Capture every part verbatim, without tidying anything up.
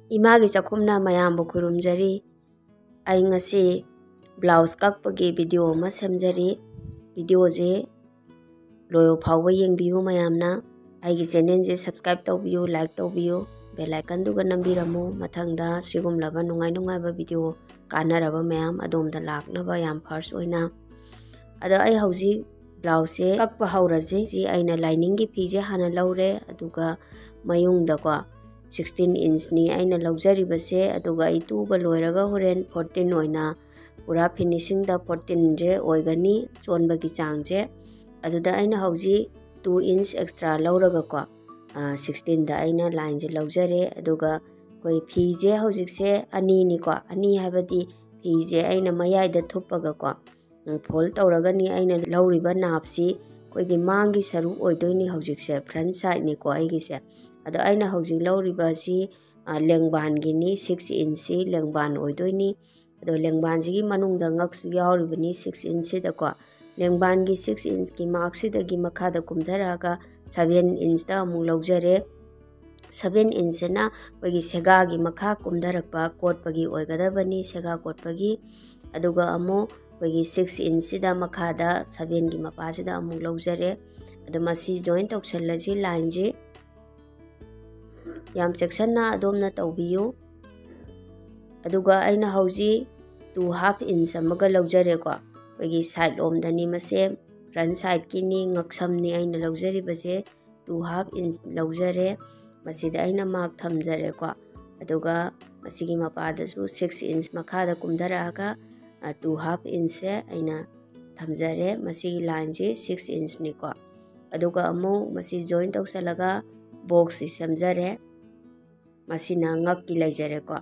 Imangi चखुमना मयामबु खुरुमजरी आई ngasi ब्लाउज कक्पगी वीडियो अमा सेमजरी वीडियो जे लोयो फावबा येंगबियु मयामना आईगी चैनल जे सब्सक्राइब तौबियु लाइक तौबियु बेल आइकन दुगा नंबिरमु मथंगदा सिगुमलाबा नुंगाई नुंगाइबा वीडियो कानाराबा मयाम अदोमदा लाकनबा याम फर्स्ट ओइना अदा आई हौजी ब्लाउज से कक्पा हौरजी जी आइना लाइनिंग की फीजे हाना लौरे अदुगा मयुंगदा को सिक्सटीन इंच नि आइना लौजरिबसे अदुगा आई तुबा लोइरगा होरेन फोर्टीन ओइना पूरा फिनिशिंग दा फोर्टीन जे ओइगनी चोनबगी चांगजे अदुदा आइना हौजी टू इंच एक्स्ट्रा लौरगा को सिक्सटीन दा आइना लाइन जे लौजरे अदुगा कोई फीजे हौजिकसे अनी नि को अनी हाबदी फीजे आइना मयाइदा थुप्पगा को फोल्ड तौरगनी आइना लौरिबा नापसी कोइगी मांगी सरू ओइदोइनी हौजिकसे फ्रंट साइड नि को आइगिसे अदो आइना हौजिक लौरिबा सी लेंगबान गिनी सिक्स इंच सी लेंगबान ओइदोइनी अदो लेंगबान जिगी मनुंगदा ngaksu यावरिबनी सिक्स इंच सिदा को लेंगबान गी सिक्स इंच की मार्क सिदगी मखादा कुमधरागा सेवन इंच दा अमु लौजरे सेवन इंच ना कोइगी सेगागी मखा कुमधरकपा कोटपगी ओइगदबनी सेगा कोटपगी अदुगा अमु कोइगी सिक्स इंच सिदा मखादा सेवन की मपासिदा अमु लौजरे अदो मसी जॉइन तौसल्लजी लाइन जी याम सेक्शन अदोमना तौबियु अदुगा आइना हौजी टू हाफ इंच अमगा लौजरे को कोइगी साइड ओमदनी मसे फ्रंट साइड की नि ngaksamni आइना लौजरी बसे टू हाफ इंच लौजरे मसीदा आइना मार्क थमजरे को अदुगा मसीगी मपादसु सिक्स इंच मखादा कुमधरागा टू हाफ इंच से आइना थमजरे मसीगी लाइन जी सिक्स इंच नि को अदुगा अमु मसी जॉइन तौसलगा बॉक्स सेमजरे मसीना ngak की लेजरे को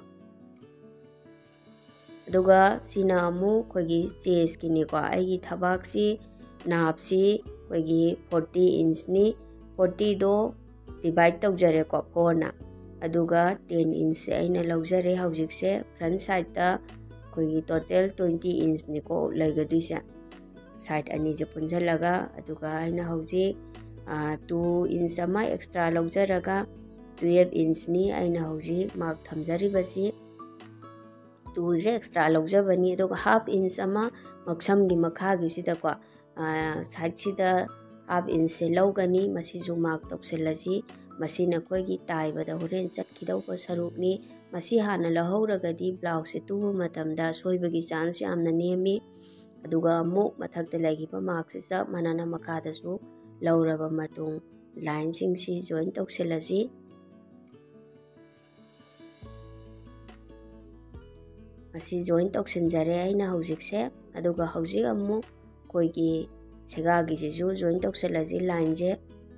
अदुगा सीना अमु कोइगी चेस्ट की नि को आइगी थबाकसी नापसी कोइगी फोर्टी इंच नि फोर्टी दो डिवाइड तौजरे को फोरना अदुगा टेन इंच से आइना लौजरे हौजिकसे फ्रंट साइड ता कोइगी टोटल ट्वेंटी इंच नि को लेगदुइसे साइड अनि जे पुंजलगा अदुगा आइना हौजी टू इंच अमा एक्स्ट्रा लौजरगा ट्वेल्व इंच नि आइना हौजी मार्क थमजरिबसी टू जे एक्स्ट्रा लौजबनी अदुगा हाफ इंच अमा मक्समगी मखागी सिदा को साइड सिदा हाफ इंच से लौगनी मसी जो मार्क तौसल्लजी मसीना कोइगी ताइबदा होरेन चटखिदौबा सरुकनी मसी हाना लहौरगदी ब्लाउज से तुबु मतमदा सोइबगी चांस यामना नेमी अदुगा अमु मथक्ता लैगिबा मार्क से सब मनाना मखादसु लौरबा मतुंग लाइन सिंगसी जॉइन तौसल्लजी मसी जॉइन तौसनजरे आइना हौजिकसे अदुगा हौजिक अमु कोइगी सेगागी जेजु जॉइन तौसल्लजी लाइन जे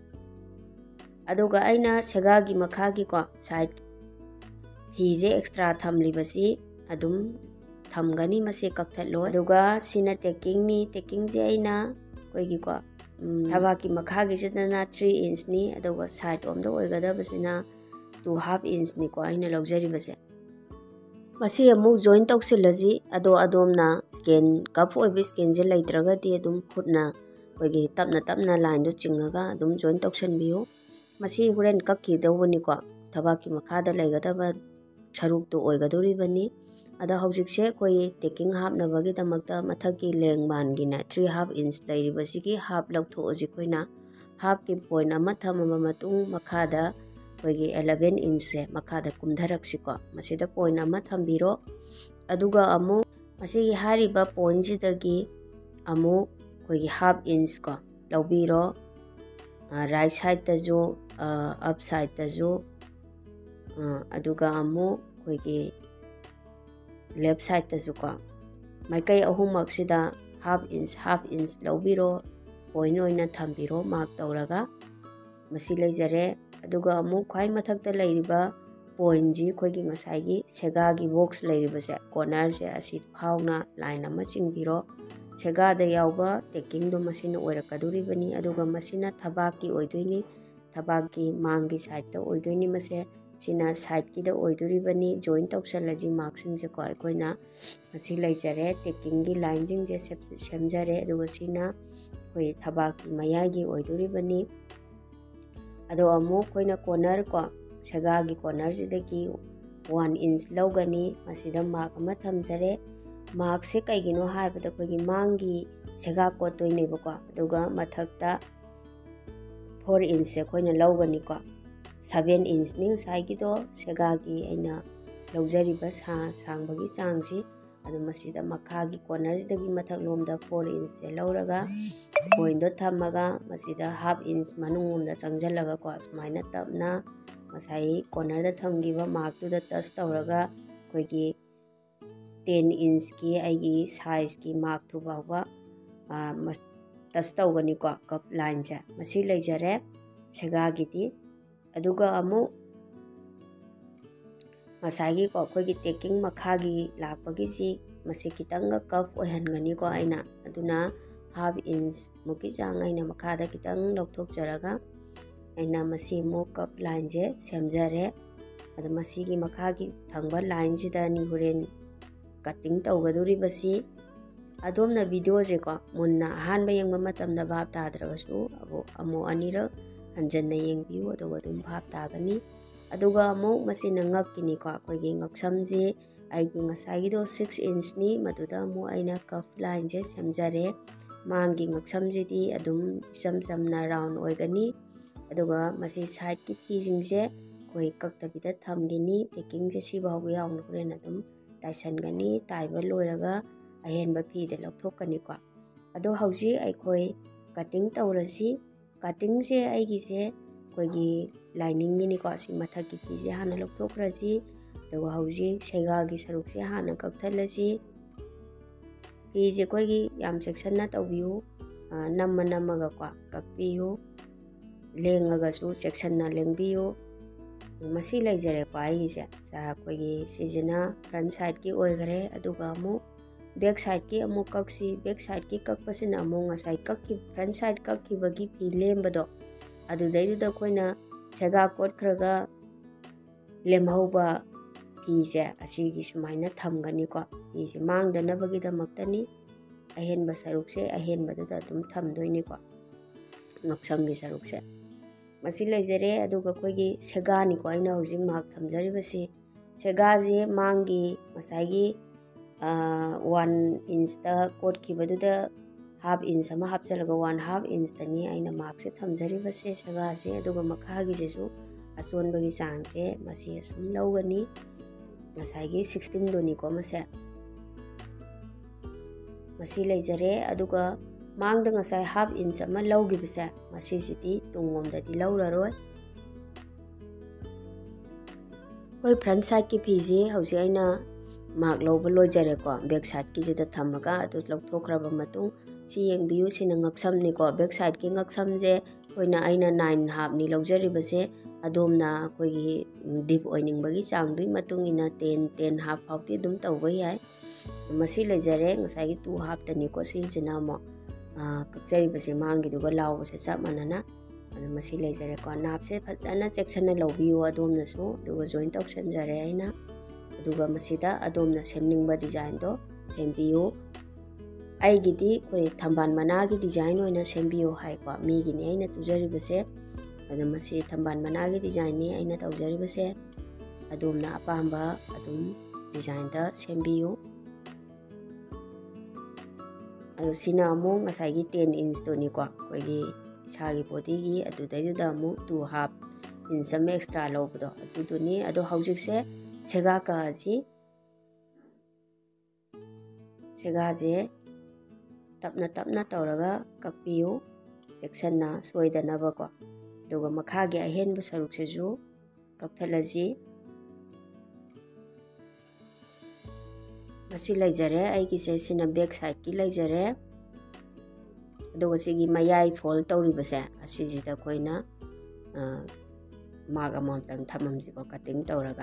अदुगा आइना सेगागी मखागी को साइड फीजे एक्स्ट्रा थमलिबसी अदुम थमगनी मसे कक्थलो अदुगा सिना टेकिंग नि टेकिंग जे आइना कोइगी को थबाकी मखागी सिदना थ्री इंच नि अदुगा साइड ओमदा ओइगदबसिना टू हाफ इंच नि को आइना लौजरिबसे मसी अमु जॉइन तौसल्लजी अदो अदोमना स्कैन कप ओइबे स्कैन जे लैत्रगदी अदुम खुदना कोइगी तपना तपना लाइन दो चिंगगा अदुम जॉइन तौसनबियो मसी हुरेन कक्कीदौबनी को थबाकी मखादा लैगदबा छरुक तो ओइगदोरिबनी अदा हौजिकसे कोई टेकिंग हाफ नबगी दमकता मथकी लेंगबानगिना थ्री हाफ इंच लैरिबसिगी हाफ लौथोजी कोइना हाफ की पॉइंट अमा थममा मतुंग मखादा कोइगी इलेवन इंच से मखादा कुमधरक्सिको मसीदा पॉइंट अमा थम्बिरो अदुगा अमु मसीगी हारिबा पॉइंट जिदगी अमु कोइगी हाफ इंच को लौबिरो राइट साइड तजो अप साइड तजो अदुगा अमु कोइगी लेफ्ट साइड तजो को माइकई अहुमक्सिदा हाफ इंच हाफ इंच लौबिरो पॉइंट ओइना थम्बिरो मार्क तौरगा मसी लेजरे अदुगा अमु ख्वाई मथक्ता लैरिबा पॉइंट जी खोगी ngसाइगी सेगागी बॉक्स लैरिबसे कॉर्नर से असि फाउना लाइन अमा चिंगबिरो सेगादा यावबा टेकिंग दो मसिना ओइरकदोरिबनी अदुगा मसिना थबाकी ओइदोइनी थबाकी मांगी साइड ता ओइदोइनी मसे सिना साइड की दा ओइदोरिबनी जॉइन तौसल्लजी मार्क्सिंग जे को अखोइना मसी लैजरे टेकिंग की लाइन जिंग जे सेमजरे अदुगा सिना कोई थबाकी मयागी ओइदोरिबनी अदो अमु कोइना कॉर्नर को सेगागी कॉर्नर जिदगी वन इंच लौगनी मसीदा मार्क अमा थमजरे मार्क से कईगिनो हाइबदा अखोइगी मांगी सेगा कोटोइनेबको अदुगा मथक्ता फोर इंच से अखोइना लौगनी को सेवन इंच नि साइगिदो सेगागी अइना लौजरिबा सा सांबगी चांगसी अदु मसीदा मखागी कॉर्नरदगी मथक लोमदा फोर इंच से लौरगा पॉइंटो थमगा मसीदा हाफ इंच मनुंगोमदा चंगजलगा को सुमाइना तपना मसाई कॉर्नरदा थमगिबा मार्कतुदा टच तौरगा अखोइगी टेन इंच की आइगी साइज की मार्क थुबावा टच तौगनी को कप लाइन से मसी लेजरे सेगागिदी अदुगा अमु मसागी को अखोइगी टेकिंग मखागी लापगी सी मसी कितंग कप ओहनगनी को आइना अदुना हाफ इंच मुकी चांग आइना मखादा कितंग लौथोकजरगा आइना मसी मु कप लाइन जे सेमजरे अद मसीगी मखागी थंगबा लाइन जिदानी हुरेन कटिंग तौगदुरिबसी अदोमना वीडियो जे को मुन्ना अहानबा यंगबा मतमदा भाब ताद्रबसु अबो अमु अनिरक हंजन्ना यंगबियु अदुगा अदुम भाब तागनी अदुगा अमु मसीना ngakini को अखोइगी ngaksamजे आइगी ngसाइगिदो सिक्स इंच नि मदुदा अमु आइना कफ लाइन जे सेमजरे मांगी ngaksamजिदी अदुम इचम चमना राउंड ओइगनी अदुगा मसी साइड की फीजिंगजे कोई कक्तबिदा थमगिनी टेकिंग जे सिबावबु यावना हुरेन अदुम ताइसनगनी ताइबा लोइरगा अहेनबा फीदे लौथोकनी को अदो हौजी अखोइ कटिंग तौरसी कटिंग से आइगी से कोइगी लाइनिंग नि को असि मथक की फीजे हाना लौथोखरसी अदुगा हौजी सेगागी सरुक से हाना कक्थलसी फीजे कोइगी याम सेक्शन तौबियु नम्मा नम्मागा को कक्पियु लेंगगसु सेक्शन ना लेंबियु मसी लेजरे को आइगी से कोइगी सिजना फ्रंट साइड की ओइगरे अदुगा अमु बैक साइड की अमु कक्सी बैक साइड की कक्पसिना अमु ngसाइ कक्की फ्रंट साइड कक्कीबगी फी लेमबदो अदुदैदुदा कोइना सेगा कोटखरगा लेमहौबा फीजे असिगी सुमाइना थमगनी को फीजे मांगदनबगिदमक्तनी अहेनबा सरुकसे अहेनबदुदा अदुम थमदोइनी को ngaksamgi sarukse मसी लेजरे अदुगा कोइगी सेगानी को आइना हौजिंग मार्क थमजरिबसी सेगाजे मांगी मसाइगी वन इंच ता कोट खिबदुदा हाफ इंच अमा हापचलगा वन हाफ इंच तनी आइना मार्क से थमजरिबसे सेगासे अदुगा मखागी जेसु असोनबगी चांगसे मसी असुम लौगनी मसाइगी सिक्सटीन दोनी को मसे मसी लेजरे अदुगा मांगदा ngसाइ हाफ इंच अमा लौगिबसे मसी सिटी तुंगोमददी लौररोय कोई फ्रंट साइड की फीजे हौजि आइना मार्क लौबा लोइजरे को बैक साइड की जेदा थमगा अदु लौथोखरबा मतुंग सी यंगबियु सिना ngaksamni को बैक साइड की ngaksamje कोइना आइना नाइन हाफ नि लौजरिबसे अदोमना कोइगी डीप ओइनिंगबगी चांगदुइ मतुंगिना टेन टेन हाफ फाउती दुम तौबा याय मसी लेजरे ngसाइगी टू हाफ तनी को सी जिनामो कक्चरिबसे मांगिदुगा लावबसे चप मानना अदु मसी लेजरे को नापसे फजना सेक्शन लौबियु अदोमनसु दुगा जॉइन तौसनजरे आइना अदुगा मसीदा अदोमना सेमनिंगबा डिजाइन दो सेमबियु आइगिदी कोइ थंबान मनागी डिजाइन ओइना सेमबियु हाइ को मीगिनी आइना तुजरिबसे अदु मसी थंबान मनागी डिजाइन नि आइना तौजरिबसे अदोमना अपांबा अदुम डिजाइन दा सेमबियु अदु सिना अमु ngसाइगी टेन इंच तोनी को कोइगी इसागी बॉडीगी अदुदैदुदा अमु टू हाफ इंच अम एक्स्ट्रा लौबदो अदुदुनी अदु हौजिकसे सेगा काजी सेगाजे तपना तपना तौरगा कपियु सेक्शनना सोइदनबको दुगा मखागे अहेनबा सरुकसेजु कक्थलजी मसी लेजरे आइगी से सिना बैक साइड की लेजरे अदुगा सिगी मयाई फोल्ड तौरिबसे असिजिदा कोइना माग अमोंतंग थममजिको कटिंग तौरगा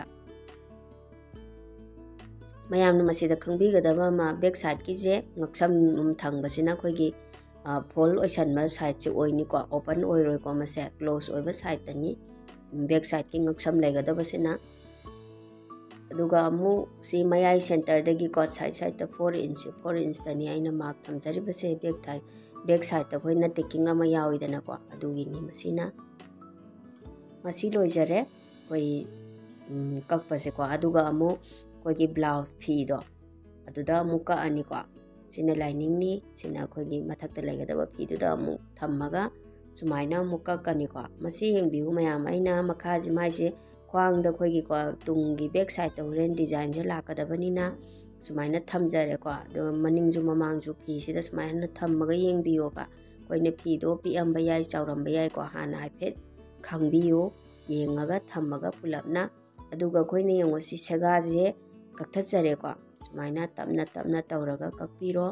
मयामना मसीदा खंगबिगदबा मा बैक साइड की जे ngaksam थंगबसिना कोइगी फोल्ड ओइसनबा साइड से ओइनिको ओपन ओइरोइको मसे क्लोज ओइबा साइड तनी बैक साइड की ngaksam लेगदबसिना अदुगा अमु सी मयाई सेंटर दगी को साइड साइड त फोर इंच फोर इंच तनी आइना मार्क थमजरिबसे बैक थाइ बैक साइड त कोइना टेकिंग अमा याविदना को अदुगिनी मसीना मसी लोइजरे कोइ ꯀꯛꯄꯁꯦꯀꯣ ꯑꯗꯨꯒ ꯑꯃꯨꯛ ꯑꯩꯈꯣꯏꯒꯤ ꯕ꯭ꯂꯥꯎꯁ ꯐꯤꯗꯣ ꯑꯗꯨꯗ ꯑꯃꯨꯛ ꯀꯛꯑꯅꯤꯀꯣ ꯁꯤꯅ ꯂꯥꯏꯅꯤꯡꯅꯤ ꯁꯤꯅ ꯑꯩꯈꯣꯏꯒꯤ ꯃꯊꯛꯇ ꯂꯩꯒꯗꯕ ꯐꯤꯗꯨꯗ ꯑꯃꯨꯛ ꯊꯝꯃꯒ ꯁꯨꯃꯥꯏꯅ ꯑꯃꯨꯛ ꯀꯛꯀꯅꯤꯀꯣ ꯃꯁꯤ ꯌꯦꯡꯕꯤꯌꯨ ꯃꯌꯥꯝ ꯑꯩꯅ ꯃꯈꯥꯁꯤ ꯃꯥꯏꯁꯦ ꯈ꯭ꯋꯥꯡꯗ ꯑꯩꯈꯣꯏꯒꯤꯀꯣ ꯇꯨꯡꯒꯤ ꯕꯦꯛ ꯁꯥꯏꯗꯠꯇ ꯍꯣꯔꯦꯟ ꯗꯤꯖꯥꯏꯟꯁꯦ ꯂꯥꯛꯀꯗꯕꯅꯤꯅ ꯁꯨꯃꯥꯏꯅ ꯊꯝꯖꯔꯦꯀꯣ ꯑꯗꯨꯒ ꯃꯅꯤꯡꯁꯨ ꯃꯃꯥꯡꯁꯨ ꯐꯤꯁꯤꯗ ꯁꯨꯃꯥꯏꯅ ꯊꯝꯃꯒ ꯌꯦꯡꯕꯤꯌꯣꯕ ꯑꯩꯈꯣꯏꯅ ꯐꯤꯗꯣ ꯄꯤꯛꯑꯝꯕ ꯌꯥꯏ ꯆꯥꯎꯔꯝꯕ ꯌꯥꯏꯀꯣ ꯍꯥꯟꯅ ꯍꯥꯏꯐꯦꯠ ꯈꯪꯕꯤꯌꯨ ꯌꯦꯡꯉꯒ ꯊꯝꯃꯒ ꯄꯨꯂꯞꯅ ꯑꯗꯨꯒ ꯑꯩꯈꯣꯏꯅ ꯌꯦꯡꯉꯣ ꯁꯤ ꯁꯦꯒꯥꯁꯦ ꯀꯛꯊꯠꯆꯔꯦꯀꯣ ꯁꯨꯃꯥꯏꯅ ꯇꯞꯅ ꯇꯞꯅ ꯇꯧꯔꯒ ꯀꯛꯄꯤꯔꯣ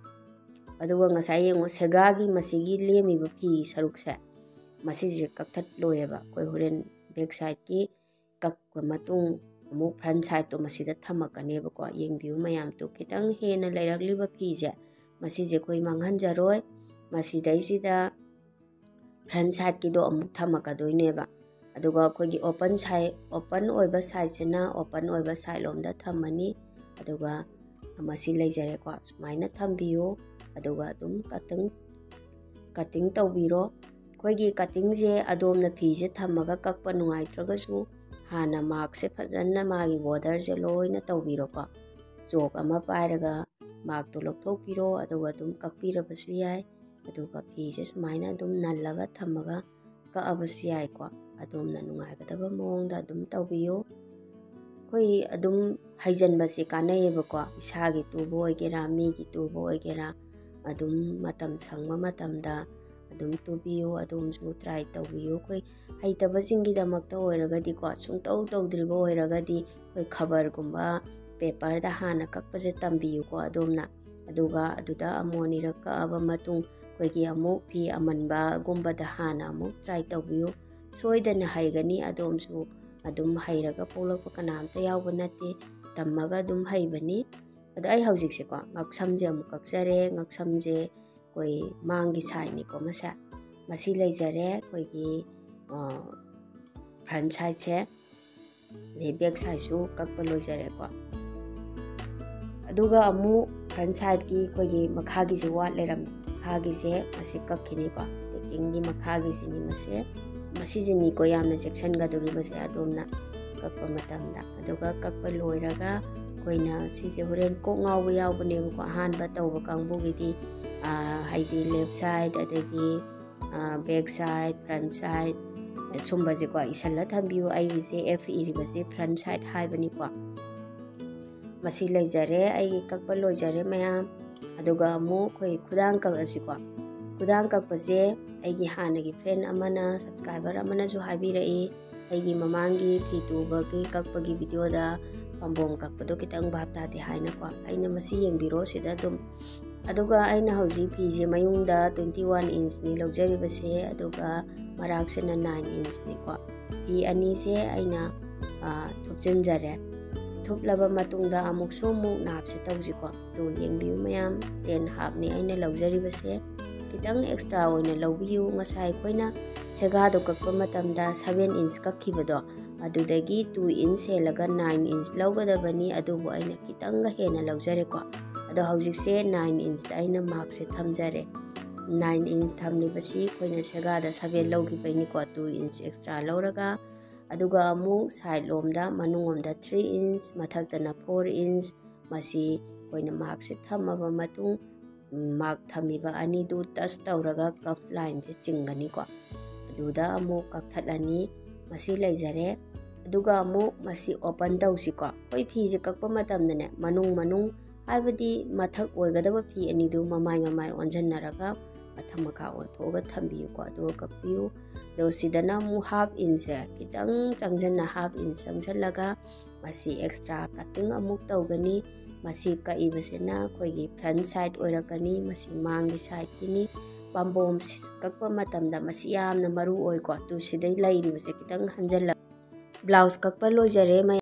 ꯑꯗꯨꯒ ꯉꯁꯥꯏ ꯌꯦꯡꯉꯣ ꯁꯦꯒꯥꯒꯤ ꯃꯁꯤꯒꯤ ꯂꯦꯝꯃꯤꯕ ꯐꯤ ꯁꯔꯨꯛꯁꯦ ꯃꯁꯤꯁꯦ ꯀꯛꯊꯠꯂꯣꯏꯑꯕ ꯑꯩꯈꯣই ꯍꯣꯔꯦꯟ ꯕꯦꯛ ꯁꯥꯏꯗꯀꯤ ꯀꯛꯄ ꯃꯇꯨꯡ ꯑꯃꯨꯛ ꯐ꯭ꯔꯟ ꯁꯥꯏꯗꯇꯣ ꯃꯁꯤꯗ ꯊꯝꯃꯛꯀꯅꯦꯕꯀꯣ ꯌꯦꯡꯕꯤꯌꯨ ꯃꯌꯥꯝꯗꯣ ꯈꯤꯇꯪ ꯍꯦꯟꯅ ꯂꯩꯔꯛꯂꯤꯕ ꯐꯤꯁꯦ ꯃꯁꯤꯁꯦ ꯑꯩꯈꯣꯏ ꯃꯥꯡꯍꯟꯖꯔꯣꯏ ꯃꯁꯤꯗꯩꯁꯤꯗ ꯐ꯭ꯔꯟ ꯁꯥꯏꯗꯀꯤꯗꯣ ꯑꯃꯨꯛ ꯊꯝꯃꯛꯀꯗꯣꯏꯅꯦꯕ ꯑꯗꯨꯒ ꯑꯩꯈꯣꯏꯒꯤ ꯑꯣꯄꯟ ꯁꯥꯏꯗ ꯑꯣꯄꯟ ꯑꯣꯏꯕ ꯁꯥꯏꯗꯁꯤꯅ ꯑꯣꯄꯟ ꯑꯣꯏꯕ ꯁꯥꯏꯗ ꯂꯣꯝꯗ ꯊꯝꯃꯅꯤ ꯑꯗꯨꯒ ꯃꯁꯤ ꯂꯩꯖꯔꯦꯀꯣ ꯁꯨꯃꯥꯏꯅ ꯊꯝꯕꯤꯌꯨ ꯑꯗꯨꯒ ꯑꯗꯨꯝ ꯀꯇꯤꯡ ꯀꯇꯤꯡ ꯇꯧꯕꯤꯔꯣ ꯑꯩꯈꯣꯏꯒꯤ ꯀꯇꯤꯡꯁꯦ ꯑꯗꯣꯝꯅ ꯐꯤꯁꯦ ꯊꯝꯃꯒ ꯀꯛꯄ ꯅꯨꯡꯉꯥꯏꯇ꯭ꯔꯒꯁꯨ ꯍꯥꯟꯅ ꯃꯥꯔꯛꯁꯦ ꯐꯖꯅ ꯃꯥꯒꯤ ꯕꯣꯔꯗꯔꯁꯦ ꯂꯣꯏꯅ ꯇꯧꯕꯤꯔꯣꯀꯣ ꯆꯣꯛ ꯑꯃ ꯄꯥꯏꯔꯒ ꯃꯥꯔꯛꯇꯣ ꯂꯧꯊꯣꯛꯄꯤꯔꯣ ꯑꯗꯨꯒ ꯑꯗꯨꯝ ꯀꯛꯄꯤꯔꯕꯁꯨ ꯌꯥꯏ ꯑꯗꯨꯒ ꯐꯤꯁꯦ ꯁꯨꯃꯥꯏꯅ ꯑꯗꯨꯝ ꯅꯜꯂꯒ ꯊꯝꯃꯒ ꯀꯛꯑꯕꯁꯨ ꯌꯥꯏꯀꯣ ꯑꯗꯣꯝꯅ ꯅꯨꯡꯉꯥꯏꯒꯗꯕ ꯃꯑꯣꯡꯗ ꯑꯗꯨꯝ ꯇꯧꯕꯤꯌꯨ ꯑꯩꯈꯣꯏ ꯑꯗꯨꯝ ꯍꯩꯖꯤꯟꯕꯁꯦ ꯀꯥꯟꯅꯩꯌꯦꯕꯀꯣ ꯏꯁꯥꯒꯤ ꯇꯨꯕ ꯑꯣꯏꯒꯦꯔꯥ ꯃꯤꯒꯤ ꯇꯨꯕ ꯑꯣꯏꯒꯦꯔꯥ ꯑꯗꯨꯝ ꯃꯇꯝ ꯁꯪꯕ ꯃꯇꯝꯗ ꯑꯗꯨꯝ ꯇꯨꯕꯤꯌꯨ ꯑꯗꯣꯝꯁꯨ ꯇ꯭ꯔꯥꯏ ꯇꯧꯕꯤꯌꯨ ꯑꯩꯈꯣꯏ ꯍꯩꯇꯕꯁꯤꯡꯒꯤꯗꯃꯛꯇ ꯑꯣꯏꯔꯒꯗꯤꯀꯣ ꯁꯨꯡꯇꯧ ꯇꯧꯗ꯭ꯔꯤꯕ ꯑꯣꯏꯔꯒꯗꯤ ꯑꯩꯈꯣꯏ ꯈꯕꯔꯒꯨꯝꯕ ꯄꯦꯄꯔꯗ ꯍꯥꯟꯅ ꯀꯛꯄꯁꯦ ꯇꯝꯕꯤꯌꯨꯀꯣ ꯑꯗꯣꯝꯅ ꯑꯗꯨꯒ ꯑꯗꯨꯗ ꯑꯃꯨꯛ ꯑꯅꯤꯔꯛ ꯀꯛꯑꯕ ꯃꯇꯨꯡ ꯑꯩꯈꯣꯏꯒꯤ ꯑꯃꯨꯛ ꯐꯤ ꯑꯃꯟꯕꯒꯨꯝꯕꯗ ꯍꯥꯟꯅ ꯑꯃꯨꯛ ꯇ꯭ꯔꯥꯏ ꯇꯧꯕꯤꯌꯨ ꯁꯣꯏꯗꯅ ꯍꯩꯒꯅꯤ ꯑꯗꯣꯝꯁꯨ ꯑꯗꯨꯝ ꯍꯩꯔꯒ ꯄꯣꯛꯂꯛꯄ ꯀꯅꯥꯝꯇ ꯌꯥꯎꯕ ꯅꯠꯇꯦ ꯇꯝꯃꯒ ꯑꯗꯨꯝ ꯍꯩꯕꯅꯤ ꯑꯗꯣ ꯑꯩ ꯍꯧꯖꯤꯛꯁꯦꯀꯣ ꯉꯛꯁꯝꯁꯦ ꯑꯃꯨꯛ ꯀꯛꯆꯔꯦ ꯉꯛꯁꯝꯁꯦ ꯑꯩꯈꯣꯏ ꯃꯥꯡꯒꯤ ꯁꯥꯏಡ್ꯅꯤꯀꯣ ꯃꯁꯦ ꯃꯁꯤ ꯂꯩꯖꯔꯦ ꯑꯩꯈꯣꯏꯒꯤ ꯐ꯭ꯔꯟ ꯁꯥꯏꯗꯁꯦ ꯑꯗꯩ ꯕꯦꯛ ꯁꯥꯏꯗꯁꯨ ꯀꯛꯄ ꯂꯣꯏꯖꯔꯦꯀꯣ ꯑꯗꯨꯒ ꯑꯃꯨꯛ ꯐ꯭ꯔꯟ ꯁꯥꯏꯗꯀꯤ ꯑꯩꯈꯣꯏꯒꯤ ꯃꯈꯥꯒꯤꯁꯦ ꯋꯥꯠ ꯂꯩꯔꯝꯃꯦ ꯃꯈꯥꯒꯤꯁꯦ ꯃꯁꯤ ꯀꯛꯈꯤꯅꯤꯀꯣ ꯇꯦꯛꯀꯤꯡꯒꯤ ꯃꯈꯥꯒꯤꯁꯤꯅꯤ ꯃꯁꯦ ꯃꯁꯤꯁꯤꯅꯤꯀꯣ ꯌꯥꯝꯅ ꯆꯦꯛꯁꯤꯟꯒꯗꯧꯔꯤꯕꯁꯦ ꯑꯗꯣꯝꯅ ꯀꯛꯄ ꯃꯇꯝꯗ ꯑꯗꯨꯒ ꯀꯛꯄ ꯂꯣꯏꯔꯒ ꯑꯩꯈꯣꯏꯅ ꯁꯤꯁꯦ ꯍꯣꯔꯦꯟ ꯀꯣꯛ ꯉꯥꯎꯕ ꯌꯥꯎꯕꯅꯦꯕꯀꯣ ꯑꯍꯥꯟꯕ ꯇꯧꯕ ꯀꯥꯡꯕꯨꯒꯤꯗꯤ ꯍꯥꯏꯗꯤ ꯂꯦꯐ ꯁꯥꯏꯗ ꯑꯗꯒꯤ ꯕꯦꯛ ꯁꯥꯏꯗ ꯐ꯭ꯔꯟ ꯁꯥꯏꯗ ꯁꯨꯝꯕꯁꯦꯀꯣ ꯏꯁꯜꯂ ꯊꯝꯕꯤꯌꯨ ꯑꯩꯒꯤꯁꯦ ꯑꯦꯐ ꯏꯔꯤꯕꯁꯦ ꯐ꯭ꯔꯟ ꯁꯥꯏꯗ ꯍꯥꯏꯕꯅꯤꯀꯣ ꯃꯁꯤ ꯂꯩꯖꯔꯦ ꯑꯩꯒꯤ ꯀꯛꯄ ꯂꯣꯏꯖꯔꯦ ꯃꯌꯥꯝ ꯑꯗꯨꯒ ꯑꯃꯨꯛ ꯑꯩꯈꯣꯏ ꯈꯨꯗꯥꯡ ꯀꯛꯑꯁꯤꯀꯣ ꯈꯨꯗꯥꯡ ꯀꯛꯄꯁꯦ ꯑꯩꯒꯤ ꯍꯥꯟꯅꯒꯤ ꯐ꯭ꯔꯦꯟ ꯑꯃꯅ ꯁꯕꯁꯀ꯭ꯔꯥꯏꯕꯔ ꯑꯃꯅꯁꯨ ꯍꯥꯏꯕꯤꯔꯛꯏ ꯑꯩꯒꯤ ꯃꯃꯥꯡꯒꯤ ꯐꯤ ꯇꯨꯕꯒꯤ ꯀꯛꯄꯒꯤ ꯚꯤꯗꯤꯑꯣꯗ ꯄꯥꯝꯕꯣꯝ ꯀꯛꯄꯗꯣ ꯈꯤꯇꯪ ꯚꯥꯞ ꯇꯥꯗꯦ ꯍꯥꯏꯅꯀꯣ ꯑꯩꯅ ꯃꯁꯤ ꯌꯦꯡꯕꯤꯔꯣ ꯁꯤꯗ ꯑꯗꯨꯝ ꯑꯗꯨꯒ ꯑꯩꯅ ꯍꯧꯖꯤꯛ ꯐꯤꯁꯦ ꯃꯌꯨꯡꯗ ꯇ꯭ꯋꯦꯟꯇꯤ ꯋꯥꯟ ꯏꯟꯆꯅꯤ ꯂꯧꯖꯔꯤꯕꯁꯦ ꯑꯗꯨꯒ ꯃꯔꯥꯛꯁꯤꯅ ꯅꯥꯏꯟ ꯏꯟꯆꯅꯤꯀꯣ ꯐꯤ ꯑꯅꯤꯁꯦ ꯑꯩꯅ ꯊꯨꯞꯆꯤꯟꯖꯔꯦ ꯊꯨꯞꯂꯕ ꯃꯇꯨꯡꯗ ꯑꯃꯨꯛꯁꯨ ꯑꯃꯨꯛ ꯅꯥꯞꯁꯦ ꯇꯧꯁꯤꯀꯣ ꯑꯗꯨ ꯌꯦꯡꯕꯤꯌꯨ ꯃꯌꯥꯝ ꯇꯦꯟ ꯍꯥꯞꯅꯤ ꯑꯩꯅ ꯂꯧꯖꯔꯤꯕꯁꯦ ꯈꯤꯇꯪ ꯑꯦꯛꯁꯇ꯭ꯔꯥ ꯑꯣꯏꯅ ꯂꯧꯕꯤꯌꯨ ꯉꯁꯥꯏ ꯑꯩꯈꯣꯏꯅ ꯁꯦꯒꯥꯗꯣ ꯀꯛꯄ ꯃꯇꯝꯗ ꯁꯚꯦꯟ ꯏꯟꯆ ꯀꯛꯈꯤꯕꯗꯣ ꯑꯗꯨꯗꯒꯤ ꯇꯨ ꯏꯟꯆ ꯍꯦꯜꯂꯒ ꯅꯥꯏꯟ ꯏꯟꯆ ꯂꯧꯒꯗꯕꯅꯤ ꯑꯗꯨꯕꯨ ꯑꯩꯅ ꯈꯤꯇꯪꯒ ꯍꯦꯟꯅ ꯂꯧꯖꯔꯦꯀꯣ ꯑꯗꯣ ꯍꯧꯖꯤꯛꯁꯦ ꯅꯥꯏꯟ ꯏꯟꯆꯇ ꯑꯩꯅ ꯃꯥꯔꯛꯁꯦ ꯊꯝꯖꯔꯦ ꯅꯥꯏꯟ ꯏꯟꯆ ꯊꯝꯂꯤꯕꯁꯤ ꯑꯩꯈꯣꯏꯅ ꯁꯦꯒꯥꯗ ꯁꯚꯦꯟ ꯂꯧꯈꯤꯕꯩꯅꯤꯀꯣ ꯇꯨ ꯏꯟꯆ ꯑꯦꯛꯁꯇ꯭ꯔꯥ ꯂꯧꯔꯒ ꯑꯗꯨꯒ ꯑꯃꯨꯛ ꯁꯥꯏꯗ ꯂꯣꯝꯗ ꯃꯅꯨꯡꯂꯣꯝꯗ ꯊ꯭ꯔꯤ ꯏꯟꯆ ꯃꯊꯛꯇꯅ ꯐꯣꯔ ꯏꯟꯆ ꯃꯁꯤ ꯑꯩꯈꯣꯏꯅ ꯃꯥꯔꯛꯁꯦ ꯊꯝꯃꯕ ꯃꯇꯨꯡ ꯃꯥꯔꯛ ꯊꯝꯃꯤꯕ ꯑꯅꯤꯗꯨ ꯇꯁ ꯇꯧꯔꯒ ꯀꯐ ꯂꯥꯏꯟꯁꯦ ꯆꯤꯡꯒꯅꯤꯀꯣ ꯑꯗꯨꯗ ꯑꯃꯨꯛ ꯀꯛꯊꯠꯂꯅꯤ ꯃꯁꯤ ꯂꯩꯖꯔꯦ ꯑꯗꯨꯒ ꯑꯃꯨꯛ ꯃꯁꯤ ꯑꯣꯄꯟ ꯇꯧꯁꯤꯀꯣ ꯑꯩꯈꯣꯏ ꯐꯤꯁꯦ ꯀꯛꯄ ꯃꯇꯝꯗꯅꯦ ꯃꯅꯨꯡ ꯃꯅꯨꯡ ꯍꯥꯏꯕꯗꯤ ꯃꯊꯛ ꯑꯣꯏꯒꯗꯕ ꯐꯤ ꯑꯅꯤꯗꯨ ꯃꯃꯥꯏ ꯃꯃꯥꯏ ꯑꯣꯟꯁꯤꯟꯅꯔꯒ ꯃꯊꯛ ꯃꯈꯥ ꯑꯣꯟꯊꯣꯛꯑꯒ ꯊꯝꯕꯤꯌꯨꯀꯣ ꯑꯗꯨꯒ ꯀꯛꯄꯤꯌꯨ ꯑꯗꯣ ꯁꯤꯗꯅ ꯑꯃꯨꯛ ꯍꯥꯐ ꯏꯟꯆꯁꯦ ꯈꯤꯇꯪ ꯆꯪꯁꯤꯟꯅ ꯍꯥꯐ ꯏꯟꯆ ꯆꯪꯁꯤꯜꯂꯒ ꯃꯁꯤ ꯑꯦꯛꯁꯇ꯭ꯔꯥ ꯀꯠꯇꯤꯡ ꯑꯃꯨꯛ ꯇꯧꯒꯅꯤ ꯃꯁꯤ ꯀꯛꯏꯕꯁꯤꯅ ꯑꯩꯈꯣꯏꯒꯤ ꯐ꯭ꯔꯟ ꯁꯥꯏꯗ ꯑꯣꯏꯔꯛꯀꯅꯤ ꯃꯁꯤ ꯃꯥꯡꯒꯤ ꯁꯥꯏꯗꯀꯤꯅꯤ ꯄꯥꯝꯕꯣꯝ ꯀꯛꯄ ꯃꯇꯝꯗ ꯃꯁꯤ ꯌꯥꯝꯅ ꯃꯔꯨ ꯑꯣꯏꯀꯣ ꯇꯨ ꯁꯤꯗꯩ ꯂꯩꯔꯤꯕꯁꯦ ꯈꯤꯇꯪ ꯍꯟꯖꯤꯜꯂꯒ ꯕ꯭ꯂꯥꯎꯁ ꯀꯛꯄ ꯂꯣꯏꯖꯔꯦ ꯃꯌꯥꯝ